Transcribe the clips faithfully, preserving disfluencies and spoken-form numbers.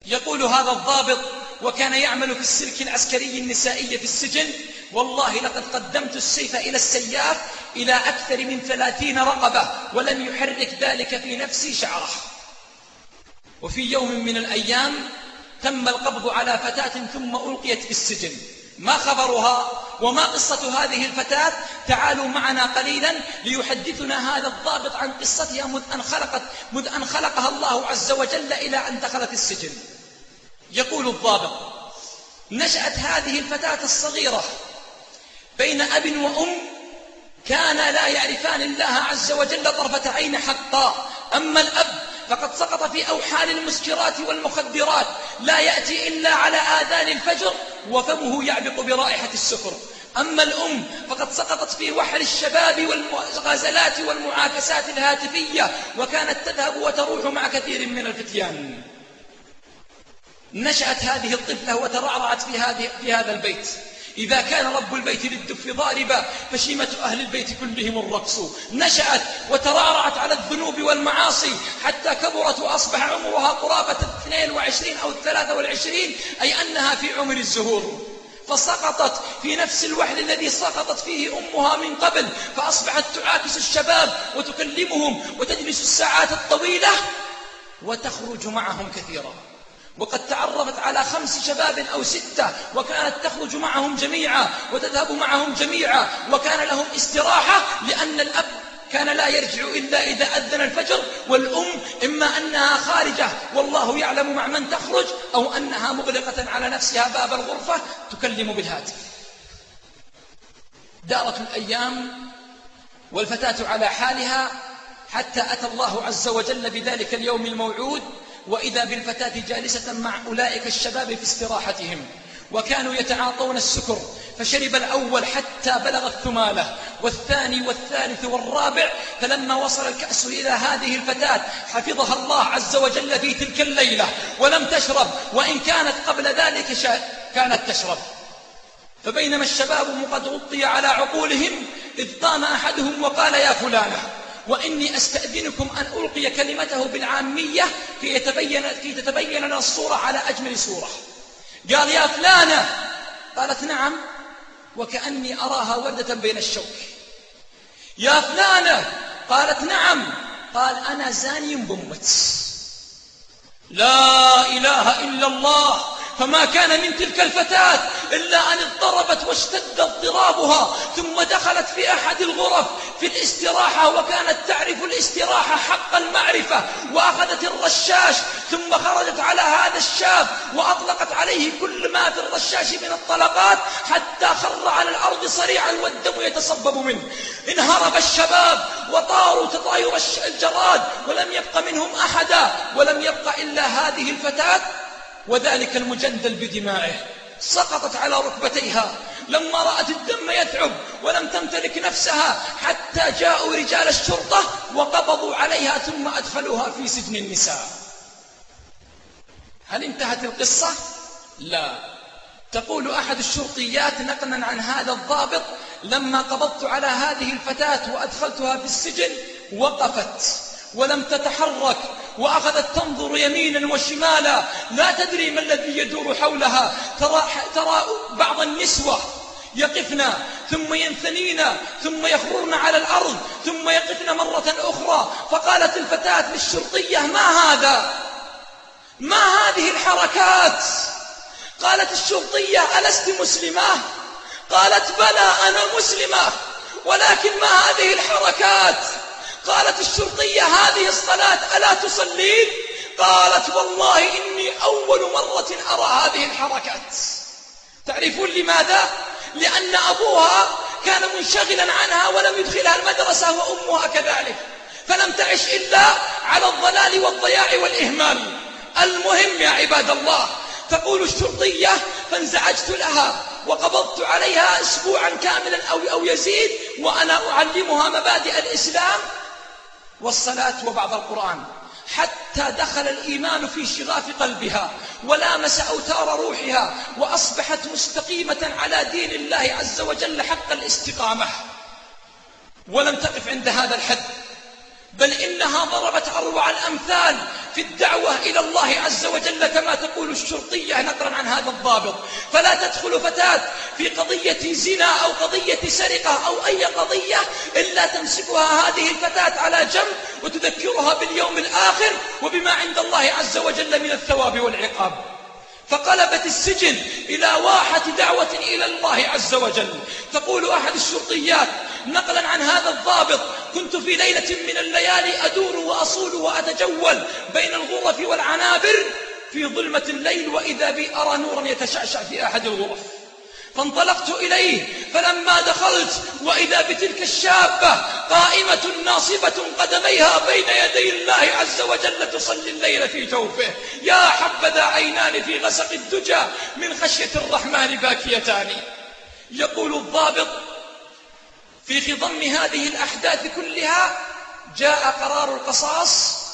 يقول هذا الضابط وكان يعمل في السلك العسكري النسائي في السجن: والله لقد قدمت السيف إلى السياف إلى أكثر من ثلاثين رقبة ولم يحرك ذلك في نفسي شعرة. وفي يوم من الأيام تم القبض على فتاة ثم ألقيت في السجن. ما خبرها وما قصة هذه الفتاة؟ تعالوا معنا قليلا ليحدثنا هذا الضابط عن قصتها منذ أن خلقت منذ أن خلقها الله عز وجل إلى أن دخلت السجن. يقول الضابط: نشأت هذه الفتاة الصغيرة بين أب وأم كان لا يعرفان الله عز وجل طرفة عين حقا. أما الأب فقد سقط في أوحال المسكرات والمخدرات، لا يأتي إلا على آذان الفجر وفمه يعبق برائحة السكر. أما الأم فقد سقطت في وحل الشباب والغزلات والمعاكسات الهاتفية، وكانت تذهب وتروح مع كثير من الفتيان. نشأت هذه الطفلة وترعرعت في, هذه في هذا البيت. إذا كان رب البيت للدف ضاربا فشيمة أهل البيت كلهم الرقص. نشأت وترعرعت على الذنوب والمعاصي حتى كبرت وأصبح عمرها قرابة اثنين وعشرين أو ثلاثة والعشرين، أي أنها في عمر الزهور. فسقطت في نفس الوحل الذي سقطت فيه أمها من قبل، فأصبحت تعاكس الشباب وتكلمهم وتجلس الساعات الطويلة وتخرج معهم كثيرا. وقد تعرفت على خمس شباب أو ستة، وكانت تخرج معهم جميعا وتذهب معهم جميعا، وكان لهم استراحة، لأن الأب كان لا يرجع إلا إذا أذن الفجر، والأم إما أنها خارجة والله يعلم مع من تخرج، أو أنها مغلقة على نفسها باب الغرفة تكلم بالهاتف. دارت الأيام والفتاة على حالها حتى أتى الله عز وجل بذلك اليوم الموعود، وإذا بالفتاة جالسة مع أولئك الشباب في استراحتهم، وكانوا يتعاطون السكر، فشرب الأول حتى بلغ الثمالة، والثاني والثالث والرابع، فلما وصل الكأس إلى هذه الفتاة حفظها الله عز وجل في تلك الليلة ولم تشرب، وإن كانت قبل ذلك كانت تشرب. فبينما الشباب قد غطي على عقولهم إذ قام أحدهم وقال: يا فلانة، وإني أستأذنكم أن ألقي كلمته بالعامية كي يتبين كي تتبين لنا الصورة على أجمل صورة. قال: يا فلانة. قالت: نعم. وكأني أراها وردة بين الشوك. يا فلانة. قالت: نعم. قال: أنا زاني بمت. لا إله إلا الله. فما كان من تلك الفتاة إلا أن اضطربت واشتد اضطرابها، ثم دخلت في أحد الغرف في الاستراحة، وكانت تعرف الاستراحة حق المعرفة، وأخذت الرشاش ثم خرجت على هذا الشاب وأطلقت عليه كل ما في الرشاش من الطلقات حتى خر على الأرض صريعا والدم يتصبب منه. انهرب الشباب وطاروا تطاير الجراد، ولم يبق منهم أحدا، ولم يبق إلا هذه الفتاة وذلك المجندل بدمائه. سقطت على ركبتيها لما رأت الدم يثعب، ولم تمتلك نفسها حتى جاءوا رجال الشرطة وقبضوا عليها ثم أدخلوها في سجن النساء. هل انتهت القصة؟ لا. تقول أحد الشرطيات نقلا عن هذا الضابط: لما قبضت على هذه الفتاة وأدخلتها في السجن وقفت ولم تتحرك، وأخذت تنظر يمينا وشمالا، لا تدري ما الذي يدور حولها. ترى, ترى بعض النسوة يقفن ثم ينثنين ثم يخررن على الأرض ثم يقفن مرة أخرى. فقالت الفتاة للشرطية: ما هذا؟ ما هذه الحركات؟ قالت الشرطية: ألست مسلمة؟ قالت: بلى أنا مسلمة، ولكن ما هذه الحركات؟ قالت الشرطية: هذه الصلاة ألا تصلين؟ قالت: والله إني أول مرة أرى هذه الحركات. تعرفون لماذا؟ لأن أبوها كان منشغلا عنها ولم يدخلها المدرسة، وأمها كذلك، فلم تعش إلا على الضلال والضياع والإهمال. المهم يا عباد الله، تقول الشرطية: فانزعجت لها وقبضت عليها أسبوعا كاملا أو, أو يزيد، وأنا أعلمها مبادئ الإسلام والصلاة وبعض القرآن، حتى دخل الإيمان في شغاف قلبها ولامس أوتار روحها، وأصبحت مستقيمة على دين الله عز وجل حق الاستقامة. ولم تقف عند هذا الحد، بل إنها ضربت أروع الأمثال في الدعوة إلى الله عز وجل كما تقول الشرطية نقلا عن هذا الضابط. فلا تدخل فتاة في قضية زنا أو قضية سرقة أو أي قضية إلا تمسكها هذه الفتاة على جنب وتذكرها باليوم الآخر وبما عند الله عز وجل من الثواب والعقاب. فقلبت السجن إلى واحة دعوة إلى الله عز وجل. تقول أحد الشرطيات نقلا عن هذا الضابط: كنت في ليلة من الليالي أدور وأصول وأتجول بين الغرف والعنابر في ظلمة الليل، وإذا بي أرى نورا يتشعشع في أحد الغرف، فانطلقت إليه، فلما دخلت وإذا بتلك الشابة قائمة ناصبة قدميها بين يدي الله عز وجل تصلي الليل في جوفه. يا حبذا عينان في غسق الدجى من خشية الرحمن باكيتان. يقول الضابط: في خضم هذه الأحداث كلها جاء قرار القصاص،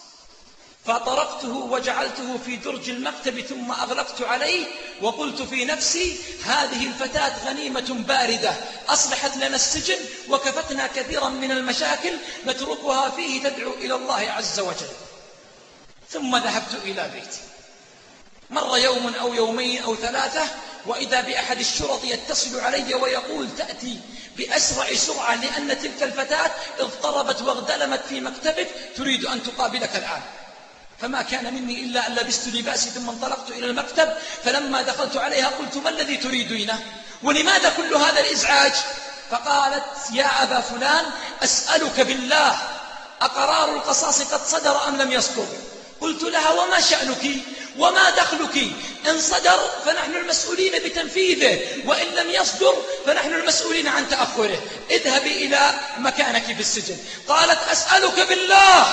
فطرقته وجعلته في درج المكتب ثم أغلقت عليه وقلت في نفسي: هذه الفتاة غنيمة باردة أصلحت لنا السجن وكفتنا كثيرا من المشاكل نتركها فيه تدعو إلى الله عز وجل. ثم ذهبت إلى بيتي. مر يوم أو يومين أو ثلاثة وإذا بأحد الشرط يتصل علي ويقول: تأتي بأسرع سرعة لأن تلك الفتاة اضطربت واغتلمت في مكتبك تريد أن تقابلك الآن. فما كان مني إلا أن لبست لباسي ثم انطلقت إلى المكتب، فلما دخلت عليها قلت: ما الذي تريدينه؟ ولماذا كل هذا الإزعاج؟ فقالت: يا أبا فلان، أسألك بالله أقرار القصاص قد صدر أم لم يصدر؟ قلت لها: وما شأنك وما دخلك؟ إن صدر فنحن المسؤولين بتنفيذه، وإن لم يصدر فنحن المسؤولين عن تأخره. اذهبي إلى مكانك في السجن. قالت: أسألك بالله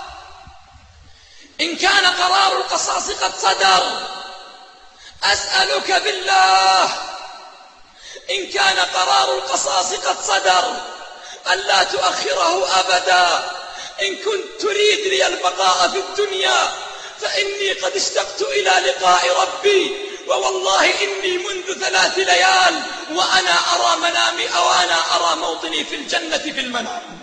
إن كان قرار القصاص قد صدر، أسألك بالله إن كان قرار القصاص قد صدر ألا تؤخره أبدا. إن كنت تريد لي البقاء في الدنيا فإني قد اشتقت إلى لقاء ربي، ووالله إني منذ ثلاث ليال وأنا أرى منامي أو أنا أرى موطني في الجنة في المنام.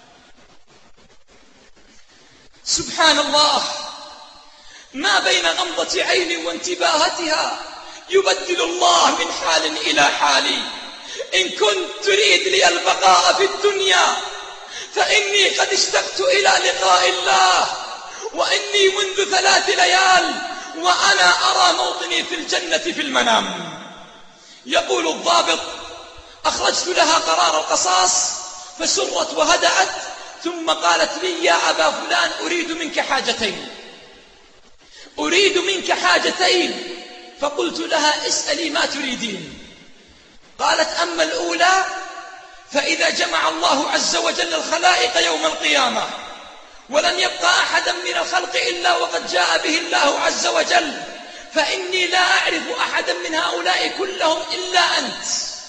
سبحان الله، ما بين غمضة عين وانتباهتها يبدل الله من حال إلى حال. إن كنت تريد لي البقاء في الدنيا فإني قد اشتقت إلى لقاء الله، وإني منذ ثلاث ليال وأنا أرى موطني في الجنة في المنام. يقول الضابط: أخرجت لها قرار القصاص فسرت وهدأت، ثم قالت لي: يا أبا فلان، أريد منك حاجتين أريد منك حاجتين. فقلت لها: اسألي ما تريدين. قالت: أما الأولى فإذا جمع الله عز وجل الخلائق يوم القيامة ولن يبقى أحدا من الخلق إلا وقد جاء به الله عز وجل، فإني لا أعرف أحدا من هؤلاء كلهم إلا أنت.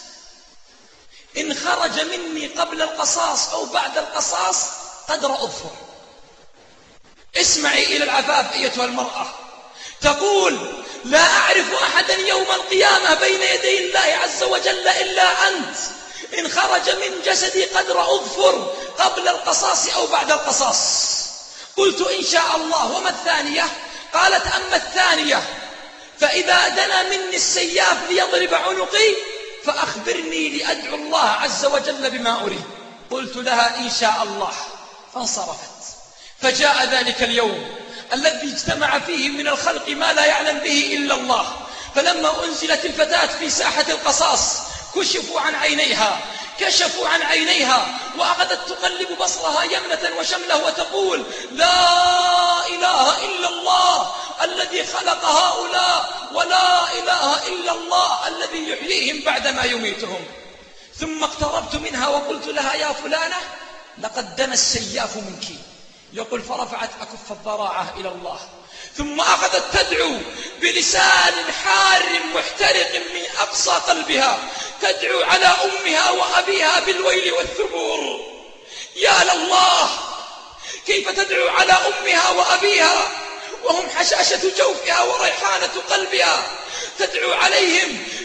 إن خرج مني قبل القصاص أو بعد القصاص قدر أظفر. اسمعي إلى العفاف أيتها المرأة، تقول: لا أعرف أحدا يوم القيامة بين يدي الله عز وجل إلا أنت. إن خرج من جسدي قدر أظفر قبل القصاص أو بعد القصاص. قلت: إن شاء الله. وما الثانية؟ قالت: أما الثانية فإذا دنا مني السياف ليضرب عنقي فأخبرني لأدعو الله عز وجل بما أريد. قلت لها: إن شاء الله. فانصرفت. فجاء ذلك اليوم الذي اجتمع فيه من الخلق ما لا يعلم به إلا الله. فلما أنزلت الفتاة في ساحة القصاص كشفوا عن عينيها كشفوا عن عينيها وأخذت تقلب بصرها يمنة وشمله وتقول: لا إله إلا الله الذي خلق هؤلاء، ولا إله إلا الله الذي يحييهم بعدما يميتهم. ثم اقتربت منها وقلت لها: يا فلانة، لقد دنا السياف منك. يقول: فرفعت أكف الضراعة إلى الله، ثم أخذت تدعو بلسان حار محترق من أقصى قلبها، تدعو على أمها وأبيها بالويل والثبور. يا لله، كيف تدعو على أمها وأبيها وهم حشاشة جوفها وريحانة قلبها؟ تدعو عليهم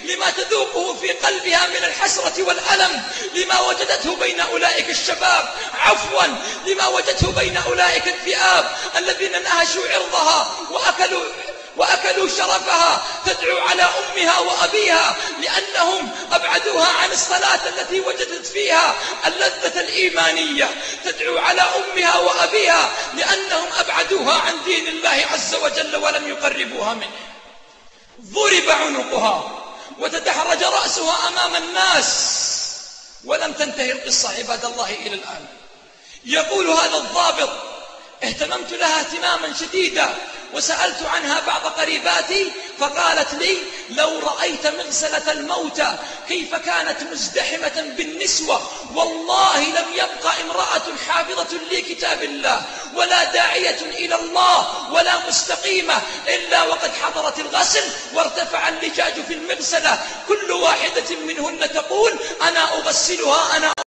لما تذوقه في قلبها من الحسرة والألم لما وجدته بين أولئك الشباب، عفوا لما وجدته بين أولئك الذئاب الذين نهشوا عرضها وأكلوا وأكلوا شرفها، تدعو على أمها وأبيها لأنهم أبعدوها عن الصلاة التي وجدت فيها اللذة الإيمانية، تدعو على أمها وأبيها لأنهم أبعدوها عن دين الله عز وجل ولم يقربوها منه. ضرب عنقها وتدحرج رأسها أمام الناس، ولم تنتهي القصة عباد الله إلى الآن. يقول هذا الضابط: اهتممت لها اهتماما شديدا وسألت عنها بعض قريباتي فقالت لي: لو رأيت مغسلة الموتى كيف كانت مزدحمة بالنسوة، والله لم يبقى امرأة حافظة لكتاب الله ولا داعية إلى الله ولا مستقيمة إلا وقد حضرت الغسل وارتفع اللجاج في المغسلة، كل واحدة منهن تقول: أنا أغسلها أنا